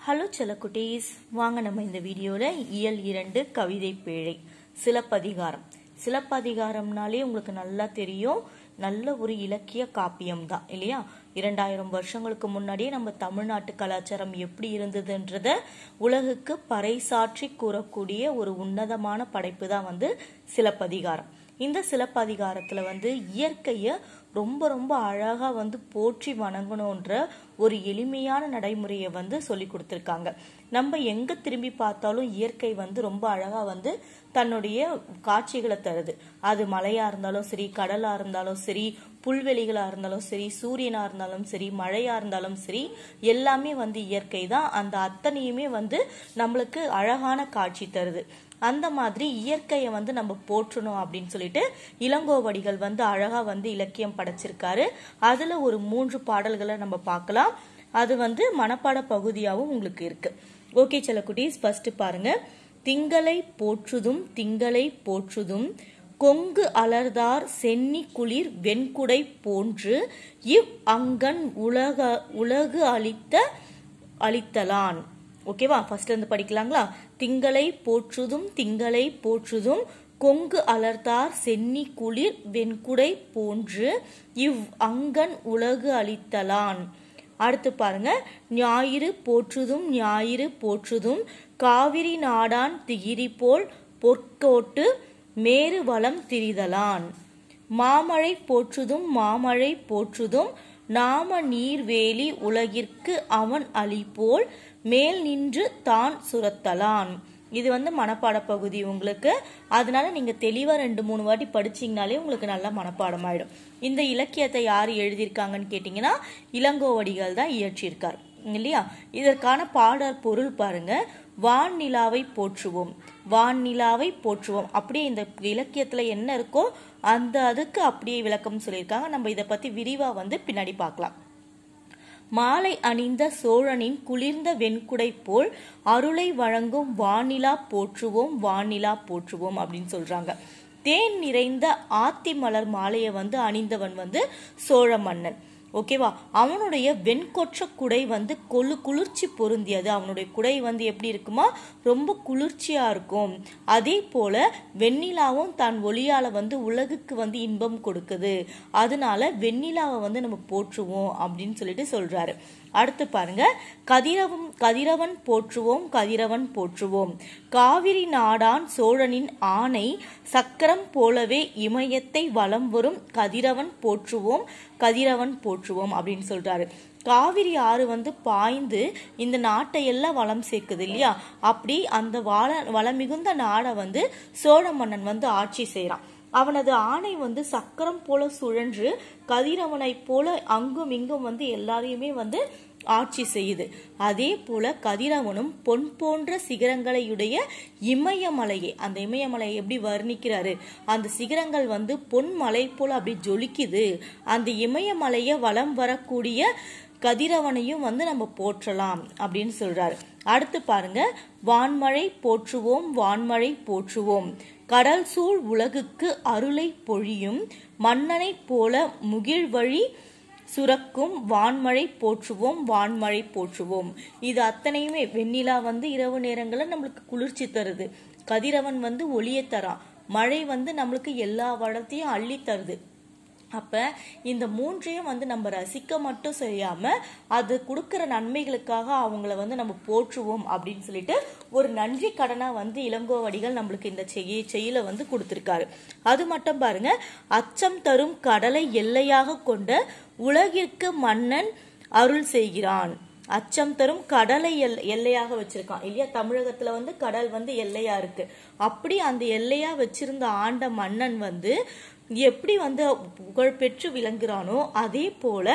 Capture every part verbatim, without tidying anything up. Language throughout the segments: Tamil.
ஹலோ செல்லக்குட்டீஸ், வாங்க நம்ம இந்த வீடியோவில் இயல் இரண்டு கவிதை பேழை சிலப்பதிகாரம். சிலப்பதிகாரம்னாலே உங்களுக்கு நல்லா தெரியும், நல்ல ஒரு இலக்கிய காப்பியம் தான் இல்லையா? இரண்டாயிரம் வருஷங்களுக்கு முன்னாடியே நம்ம தமிழ்நாட்டு கலாச்சாரம் எப்படி இருந்ததுன்றத உலகுக்கு பறைசாற்றி கூறக்கூடிய ஒரு உன்னதமான படைப்பு தான் வந்து சிலப்பதிகாரம். இந்த சிலப்பதிகாரத்துல வந்து இயற்கைய ரொம்ப ரொம்ப அழகா வந்து போற்றி வணங்கணுன்ற ஒரு எளிமையான நடைமுறையை வந்து சொல்லி கொடுத்துருக்காங்க. நம்ம எங்க திரும்பி பார்த்தாலும் இயற்கை வந்து ரொம்ப அழகா வந்து தன்னுடைய காட்சிகளை தருது. அது மலையா இருந்தாலும் சரி, கடலா இருந்தாலும் சரி, புல்வெளிகளா இருந்தாலும் சரி, சூரியனா இருந்தாலும் சரி, மழையா இருந்தாலும் சரி, எல்லாமே வந்து இயற்கை தான். அந்த அத்தனையுமே வந்து நம்மளுக்கு அழகான காட்சி தருது. அந்த மாதிரி இயற்கையை வந்து நம்ம போற்றணும் அப்படின்னு சொல்லிட்டு இளங்கோவடிகள் வந்து அழகா வந்து இலக்கியம் படைச்சிருக்காரு. அதுல ஒரு மூன்று பாடல்களை நம்ம பார்க்கலாம். அது வந்து மனப்பாட பகுதியாகவும் உங்களுக்கு இருக்கு. ஓகே செல்லக்குட்டீஸ், ஃபர்ஸ்ட் பாருங்க. திங்களை போற்றுதும் திங்களை போற்றுதும் கொங்கு அலர்தார் சென்னி குளிர் வெண்குடை போன்று இவ் அங்கன் உலக உலகு அளித்த அளித்தலான். ஓகேவா? ஃபர்ஸ்ட்ல இருந்து படிக்கலாங்களா? திங்களை போற்றுதும் திங்களை போற்றுதும் கொங்கு அலர்தார் சென்னி குளிர் வெண்குடை போன்று இவ் அங்கன் உலகு அளித்தலான். அடுத்து பாருங்க. ஞாயிறு போற்றுதும் ஞாயிறு போற்றுதும் காவிரி நாடான் திகிரி போல் பொற்கோட்டு மேரு வளம் திரிதலான். மாமழை போற்றுதும் மாமழை போற்றுதும் நாம நீர்வேலி உலகிற்கு அவன் அளிப்போல் மேல் நின்று தான் சுரத்தலான். இது வந்து மனப்பாட பகுதி உங்களுக்கு. அதனால நீங்க தெளிவா ரெண்டு மூணு வாட்டி படிச்சீங்கனாலே உங்களுக்கு நல்லா மனப்பாடம் ஆயிடும். இந்த இலக்கியத்தை யாரு எழுதியிருக்காங்கன்னு கேட்டீங்கன்னா இளங்கோவடிகள் தான் இயற்றியிருக்கார் இல்லையா? இதற்கான பாடல் பொருள் பாருங்க. வான் நிலாவை போற்றுவோம், வான் நிலாவை போற்றுவோம். அப்படியே இந்த இலக்கியத்துல என்ன இருக்கோ அந்த அதுக்கு அப்படியே விளக்கம் சொல்லியிருக்காங்க. நம்ம இதை பத்தி விரிவா வந்து பின்னாடி பார்க்கலாம். மாலை அணிந்த சோழனின் குளிர்ந்த வெண்குடை போல் அருளை வழங்கும் வானிலா போற்றுவோம் வானிலா போற்றுவோம் அப்படின்னு சொல்றாங்க. தேன் நிறைந்த ஆத்தி மலர் மாலையை வந்து அணிந்தவன் வந்து சோழ மன்னன். ஓகேவா? அவனுடைய வெண்கொற்ற குடை வந்து கொழு குளிர்ச்சி பொருந்தியது. அவனுடைய குடை வந்து எப்படி இருக்குமா? ரொம்ப குளிர்ச்சியா இருக்கும். அதே போல வெண்ணிலாவும் தன் ஒளியால வந்து உலகுக்கு வந்து இன்பம் கொடுக்குது. அதனால வெண்ணிலாவை வந்து நம்ம போற்றுவோம் அப்படின்னு சொல்லிட்டு சொல்றாரு. அடுத்து பாருங்க. கதிரவன் கதிரவன் போற்றுவோம் கதிரவன் போற்றுவோம் காவிரி நாடான் சோழனின் ஆணை சக்கரம் போலவே இமயத்தை வலம் வரும் கதிரவன் போற்றுவோம் கதிரவன் போற்றுவோம் அப்படின்னு சொல்றாரு. காவிரி ஆறு வந்து பாய்ந்து இந்த நாட்டை எல்லாம் வளம் சேர்க்குது இல்லையா? அப்படி அந்த வள வளமிகுந்த நாடை வந்து சோழ மன்னன் வந்து ஆட்சி செய்யறான். அவனது ஆணை வந்து சக்கரம் போல சுழன்று கதிரவனை போல அங்கும் இங்கும் வந்து எல்லாரையுமே வந்து ஆட்சி செய்யுது. அதே போல கதிரவனும் பொன் போன்ற சிகரங்களையுடைய இமயமலையை, அந்த இமயமலையை எப்படி வர்ணிக்கிறாரு? அந்த சிகரங்கள் வந்து பொன் மலை போல அப்படி ஜொலிக்குது. அந்த இமயமலையை வலம் வரக்கூடிய கதிரவனையும் வந்து நம்ம போற்றலாம் அப்படின்னு சொல்றாரு. அடுத்து பாருங்க. வான்மழை போற்றுவோம் வான்மழை போற்றுவோம் கடல் சூழ் உலகுக்கு அருளை பொழியும் மன்னனை போல முகிழ் வழி சுரக்கும் வான்மழை போற்றுவோம் வான்மழை போற்றுவோம். இது அத்தனையுமே வெண்ணிலா வந்து இரவு நேரங்களில் நம்மளுக்கு குளிர்ச்சி தருது. கதிரவன் வந்து ஒளியை தரான். மழை வந்து நம்மளுக்கு எல்லா வளத்தையும் அள்ளி தருது. அப்ப இந்த மூன்றையும் வந்து நம்ம ரசிக்க மட்டும் செய்யாம அது கொடுக்கிற நன்மைகளுக்காக அவங்கள வந்து நம்ம போற்றுவோம் அப்படின்னு சொல்லிட்டு ஒரு நன்றி கடனா வந்து இளங்கோவடிகள் நம்மளுக்கு இந்த செய்ய செயல வந்து கொடுத்திருக்காரு. அது மட்டும் பாருங்க. அச்சம் தரும் கடலை எல்லையாக கொண்ட உலகிற்கு மன்னன் அருள் செய்கிறான். அச்சம் தரும் கடலை எல் எல்லையாக வச்சிருக்கான் இல்லையா? தமிழகத்துல வந்து கடல் வந்து எல்லையா இருக்கு. அப்படி அந்த எல்லையா வச்சிருந்த ஆண்ட மன்னன் வந்து எப்படி வந்து புகழ்பெற்று விளங்குறானோ அதே போல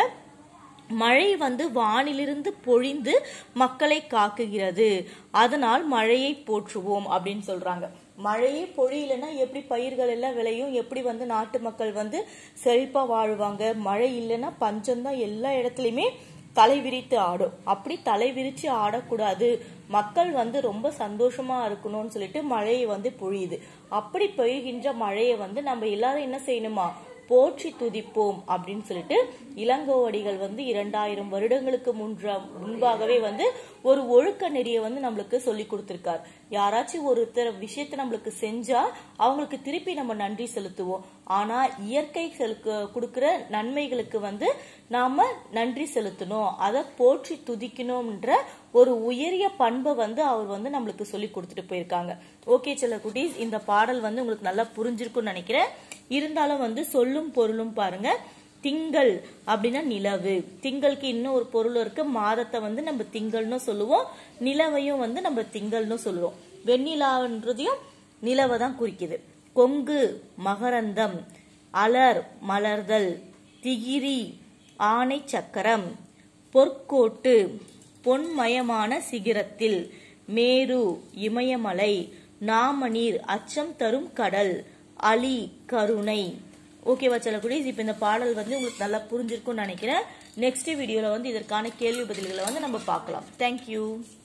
மழை வந்து வானிலிருந்து பொழிந்து மக்களை காக்குகிறது. அதனால் மழையை போற்றுவோம் அப்படின்னு சொல்றாங்க. மழையே பொழியலன்னா எப்படி பயிர்கள் எல்லாம் விளையும்? எப்படி வந்து நாட்டு மக்கள் வந்து செழிப்பா வாழ்வாங்க? மழை இல்லைன்னா பஞ்சம்தான் எல்லா இடத்துலயுமே தலை விரித்து ஆடும். அப்படி தலை விரிச்சு ஆடக்கூடாது, மக்கள் வந்து ரொம்ப சந்தோஷமா இருக்கணும்னு சொல்லிட்டு மழையை வந்து பொழியுது. அப்படி பெய்கின்ற மழையை வந்து நம்ம எல்லாரும் என்ன செய்யணுமா? போற்றி துதிப்போம் அப்படின்னு சொல்லிட்டு இளங்கோவடிகள் வந்து இரண்டாயிரம் வருடங்களுக்கு முன்ற முன்பாகவே வந்து ஒரு ஒழுக்க நெறியை வந்து நம்மளுக்கு சொல்லி கொடுத்திருக்கார். யாராச்சும் ஒரு விஷயத்தை நம்மளுக்கு செஞ்சா அவங்களுக்கு திருப்பி நம்ம நன்றி செலுத்துவோம். ஆனா இயற்கை கொடுக்கிற நன்மைகளுக்கு வந்து நாம நன்றி செலுத்தணும், அதை போற்றி துதிக்கணும்ன்ற ஒரு உயரிய பண்பை வந்து அவர் வந்து நம்மளுக்கு சொல்லி கொடுத்துட்டு போயிருக்காங்க. ஓகே செல்ல குட்டீஸ், இந்த பாடல் வந்து உங்களுக்கு நல்லா புரிஞ்சிருக்கும்னு நினைக்கிறேன். இருந்தாலும் வந்து சொல்லும் பொருளும் பாருங்க. திங்கள் அப்படின்னா நிலவு. திங்களுக்கு இன்னும் ஒரு பொருள் இருக்கு. மாதத்தை வந்து நம்ம திங்கள்னு சொல்லுவோம், நிலவையும் வந்து நம்ம திங்கள்னு சொல்லுவோம். வெண்ணிலான்றதையும் நிலவை தான் குறிக்குது. கொங்கு மகரந்தம், அலர் மலர்தல், திகிரி ஆணை சக்கரம், பொற்கோட்டு பொன்மயமான சிகிரத்தில், மேரு இமயமலை, நாமநீர் அச்சம் தரும் கடல், அலி கருணை. ஓகேவா செல்லக்குடீஸ், இப்ப இந்த பாடல் வந்து உங்களுக்கு நல்லா புரிஞ்சிருக்கும்னு நினைக்கிறேன். நெக்ஸ்ட் வீடியோல வந்து இதற்கான கேள்வி பதில்களை வந்து நம்ம பார்க்கலாம். தேங்க்யூ.